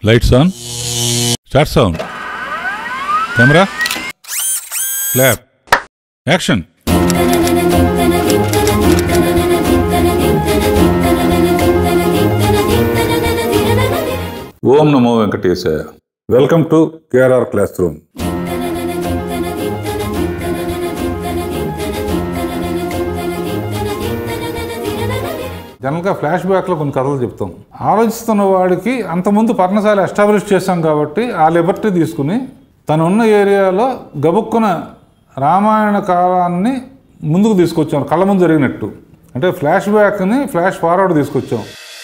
Lights on. Start sound. Camera. Clap. Action. Om Namo Venkatesaya. Welcome to KRR Classroom. జనరల్గా flash బ్యాక్లో కొన్ని కథలు చెప్తాం. ఆలోచిస్తున్న వాడికి అంతకుముందు పర్ణశాల ఎస్టాబ్లిష్ చేశాం కాబట్టి ఆ లిబర్టీ తీసుకుని తను ఉన్న ఏరియాలో గబుక్కున రామాయణ కాలాన్ని ముందుకు తీసుకొచ్చాం, కళ్ళ ముందు జరిగినట్టు. అంటే ఫ్లాష్ బ్యాక్ని ఫ్లాష్ ఫార్వర్డ్ తీసుకొచ్చాం.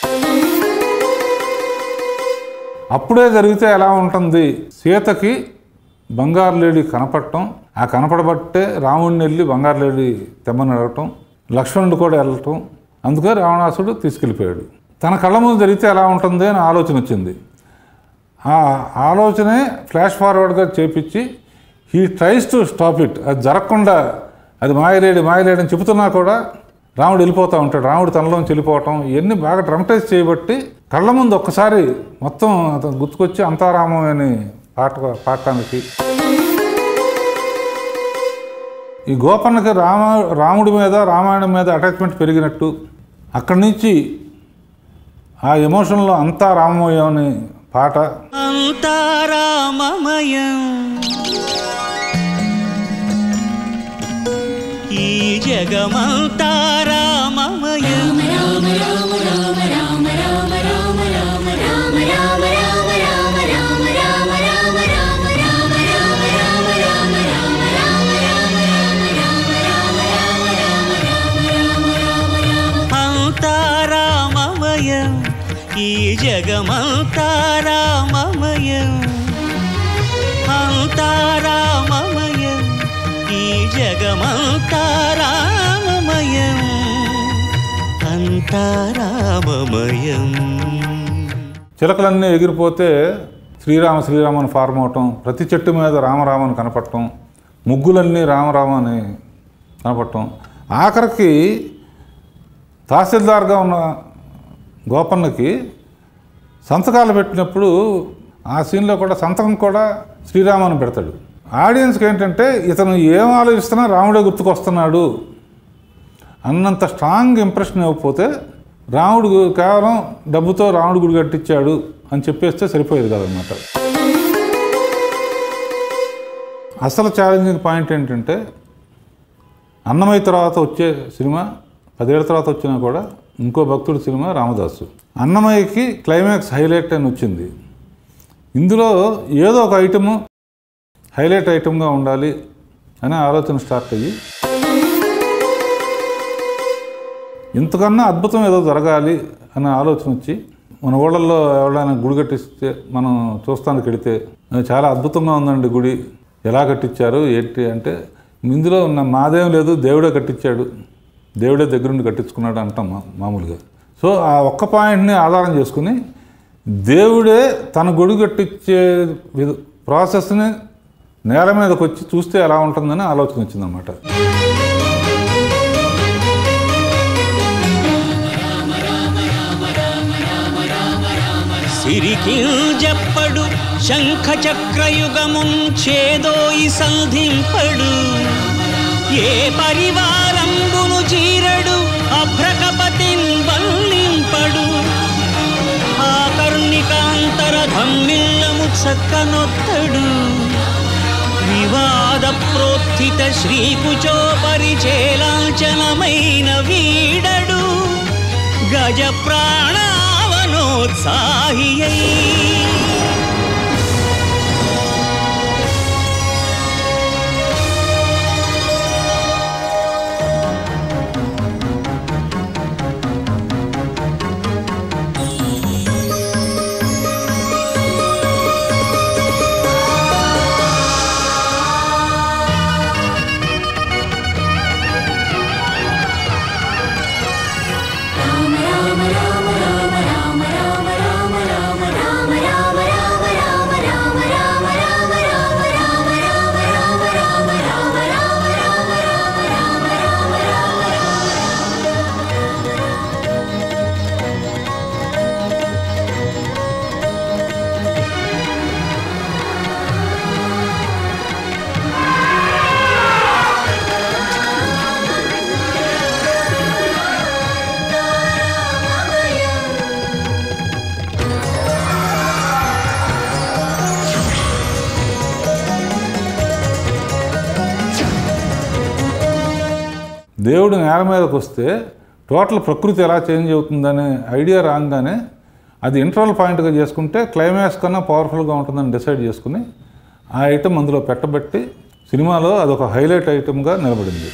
అప్పుడే జరిగితే ఎలా ఉంటుంది? సీతకి బంగారు లేడి కనపడటం, ఆ కనపడబట్టే రాముడిని వెళ్ళి బంగారు లేడి తెమ్మని అడగటం, లక్ష్మణుడు కూడా వెళ్ళటం, అందుకే రావణాసుడు తీసుకెళ్ళిపోయాడు. తన కళ్ళ ముందు జరిగితే ఎలా ఉంటుంది అని ఆలోచన వచ్చింది. ఆ ఆలోచనే ఫ్లాష్ ఫార్వర్డ్గా చేపించి he tries to stop it. అది జరగకుండా అది మాయలేడి అని చెబుతున్నా కూడా రాముడు వెళ్ళిపోతూ ఉంటాడు. రాముడు తనలోంచి వెళ్ళిపోవటం ఇవన్నీ బాగా డ్రమటైజ్ చేయబట్టి కళ్ళ ముందు ఒక్కసారి మొత్తం అతను గుర్తుకొచ్చి అంతారామం అని పాడటానికి ఈ గోపన్నకి రాముడి మీద రామాయణం మీద అటాచ్మెంట్ పెరిగినట్టు అక్కడి నుంచి ఆ ఎమోషన్లో అంతా రామమయం అని పాట. అంతా రామమయం ఈ జగమంతా రామమయం రామ రామ రామ రామ రామ రామ రామ రామ రామ రామ రామ రామ రామ రామ రామ రామ రామ రామ రామ అంతా రామమయం ఈ జగమంతా రామమయం అంతా రామమయం ఈ జగమంతా రామమయం అంతా రామమయం. చిలకలన్నీ ఎగిరిపోతే శ్రీరామని ఫార్మ్ అవటం, ప్రతి చెట్టు మీద రామరామని కనపడటం, ముగ్గులన్నీ రామని కనపడటం, ఆఖరికి తహసీల్దార్గా ఉన్న గోపన్నకి సంతకాలు పెట్టినప్పుడు ఆ సీన్లో కూడా సంతకం కూడా శ్రీరామని పెడతాడు. ఆడియన్స్కి ఏంటంటే ఇతను ఏం ఆలోచిస్తున్నా రాముడే గుర్తుకొస్తున్నాడు అన్నంత స్ట్రాంగ్ ఇంప్రెషన్ ఇవ్వకపోతే రాముడు కేవలం డబ్బుతో రాముడు గుడి కట్టించాడు అని చెప్పేస్తే సరిపోయేది కదనమాట. అసలు ఛాలెంజింగ్ పాయింట్ ఏంటంటే అన్నమయ్య తర్వాత వచ్చే సినిమా 10 ఏళ్ల తర్వాత వచ్చినా కూడా ఇంకో భక్తుడి సినిమా రామదాసు. అన్నమయ్యకి క్లైమాక్స్ హైలైట్ అని వచ్చింది. ఇందులో ఏదో ఒక ఐటము హైలైట్ ఐటమ్గా ఉండాలి అనే ఆలోచన స్టార్ట్ అయ్యి ఇంతకన్నా అద్భుతం ఏదో జరగాలి అనే ఆలోచన వచ్చి మన ఊళ్ళల్లో ఎవరైనా గుడి కట్టిస్తే మనం చూస్తానికి వెళితే చాలా అద్భుతంగా ఉందండి గుడి, ఎలా కట్టించారు ఏంటి అంటే ఇందులో ఉన్న మాదేం లేదు, దేవుడే కట్టించాడు, దేవుడే దగ్గరుండి కట్టించుకున్నాడు అంటాం మామూలుగా. సో ఆ ఒక్క పాయింట్ని ఆధారం చేసుకుని దేవుడే తన గుడి కట్టించే ప్రాసెస్ని నేల మీదకి వచ్చి చూస్తే ఎలా ఉంటుందని ఆలోచన వచ్చిందన్నమాట. సిరికింజప్పడు శంఖ చక్రయుగముంచేదోయి సంధింపడు ఏ పరివారంబును జీరడు అభ్రకపతిన్ వల్లింపడు ఆకర్ణికాంతర ధమ్మిల్లము చక్కనొత్తడు వివాద ప్రోత్థిత శ్రీకుచో పరిచేలాంచనమైన వీడడు గజ ప్రాణావనోత్సాహియై రామ రామ రామ రామ రామ రామ రామ రామ రామ రామ దేవుడు నేల మీదకి వస్తే టోటల్ ప్రకృతి ఎలా చేంజ్ అవుతుందనే ఐడియా రాగానే అది ఇంటర్వల్ పాయింట్గా చేసుకుంటే క్లైమాక్స్ కన్నా పవర్ఫుల్గా ఉంటుందని డిసైడ్ చేసుకుని ఆ ఐటమ్ అందులో పెట్టబట్టి సినిమాలో అదొక హైలైట్ ఐటమ్గా నిలబడింది.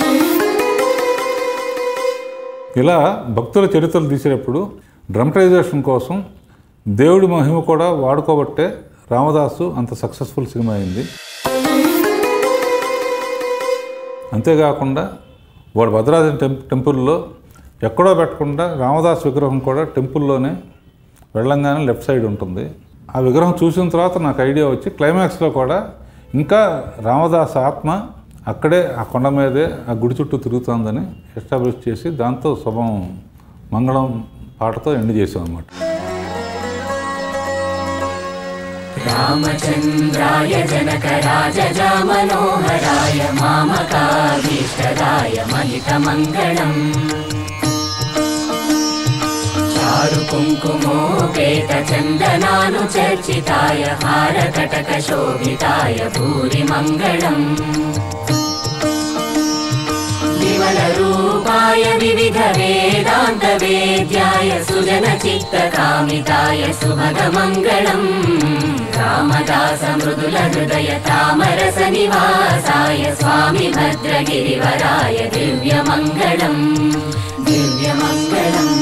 ఇలా భక్తుల చరిత్రలు తీసేటప్పుడు డ్రమటైజేషన్ కోసం దేవుడి మహిమ కూడా వాడుకోబట్టే రామదాసు అంత సక్సెస్ఫుల్ సినిమా అయింది. అంతేకాకుండా వాడు భద్రాద్రి టెంపుల్లో ఎక్కడో పెట్టకుండా రామదాస్ విగ్రహం కూడా టెంపుల్లోనే వెళ్ళంగానే లెఫ్ట్ సైడ్ ఉంటుంది. ఆ విగ్రహం చూసిన తర్వాత నాకు ఐడియా వచ్చి క్లైమాక్స్లో కూడా ఇంకా రామదాస్ ఆత్మ అక్కడే ఆ కొండ మీదే ఆ గుడి చుట్టూ తిరుగుతుందని ఎస్టాబ్లిష్ చేసి దాంతో శుభం మంగళం పాటతో ఎండ్ చేసాం అన్నమాట. రామచంద్రాయ జనకరాజ మనోహరాయ మామకాభీష్టదాయ మహితమంగళం చారు కుంకుమోపేత చందనాను చర్చితాయ హారకటక శోభితాయ భూరి మంగళం విమల రూపాయ వివిధ వేదాంత వేద్యాయ సుజన చిత్త కామితాయ సుభగ మంగళం రామదాస మృదుల హృదయ తామరస నివాసాయ స్వామి భద్రగిరివరాయ దివ్య మంగళం దివ్య మంగళం.